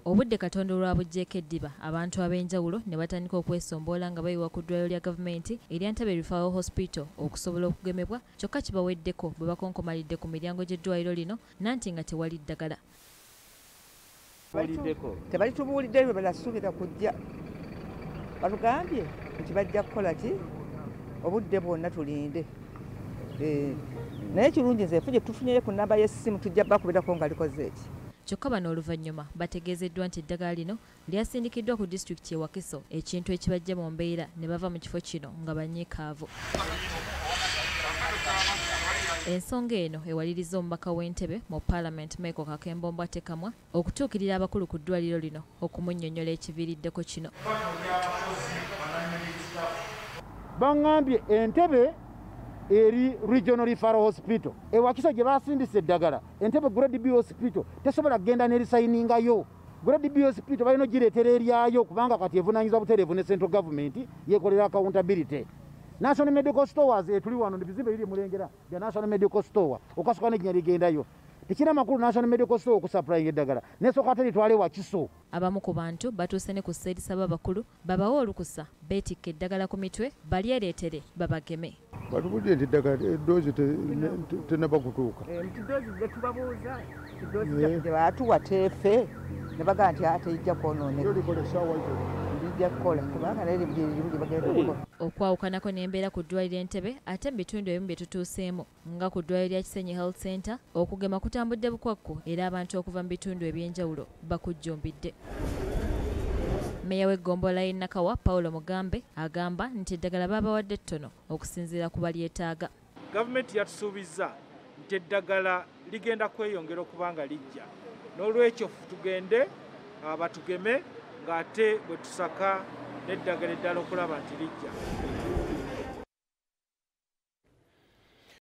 Obudde Katonda olwabuggyeko eddiba abantu ab'enjawulo ne batandika okwesomboola nga bayiwa ku ddwaliro lya gavumenti erya Ntebe Referral Hospital okusobola okugemebwa, kyokka kibaweddeko bwe bakonkomalidde ku miryango gy'eddwaliro lino nanti nga tewali ddagala. Tebalitubuulidde bwe balasuubira kujja. Batugambye nti bajja kukola ki? Obudde bwonna tulinde. Naye kirungi nze fuje tufunyeyo ku nnamba y'essimu tujja bakubirako nga likoze eki. Kyokka bano oluvannyuma bategeezeddwa nti eddagala lino lyasindikiddwa ku disitulikiti e Wakiso, ekintu ekibajja mu mbeera ne bava mu kifo kino nga banyiikaavu. Ensonga eno ewaliriza omubaka w'Entebe mu Paalamenti Michael Kakembombo Atekamwa okutuukirira abakulu ku ddwaliro lino okumunnyonnyola ekiviiriddeko kino. Bangambye Entebe eri Regional Referral Hospital e Wakiso gye basindise eddagala Entebe Grade B Hospital tesobola kugenda n'erisayiningayo. Grade B Hospital balina gireetera eryayo kubanga kati evunaanyizibwa butereevu ne Central Government yeekolera accountability. National Medical Stores etuli wano ne bizimbe biri mulengera bya National Medical Store okasuka n'ejjinya ligendayo. Tekina makulu National Medical Store okusupplying eddagala n'esooka ate litwale Wakiso. Abamu ku bantu batuuse ne ku sseerisa b'abakulu babawe olukusa beetikka eddagala ku mitwe balyereetere babageme. Batubudde nti eddagala eddoozi tennaba kutuuka. Eddoozi ze tubabuuza eddoozi gye baatuwa teefe ne bagamba nti ate ijja kwonooneka. Lijja kukola kubanga naye limu gye bagenda okukola. Okwawukanako n'embeera ku ddwaliro Entebe ate mu bitundu ebimu bye tutuuseemu nga ku ddwaliro lya Ssennyiga Health Center okugema kutambudde bukwakku era abantu okuva mu bitundu eby'enjawulo bakujjumbidde. Meeya w'eggombolola y'e Nakawa Paulo Mugambe agamba nti eddagala baabawadde ttono okusinziira ku balyetaaga. Gavumenti yatusuubizza nti eddagala ligenda kweyongera okuba nga lijja, n'olwekyo tugende batugeme ng'ate bwe tusaka n'eddagala eddala okulaba nti lijja.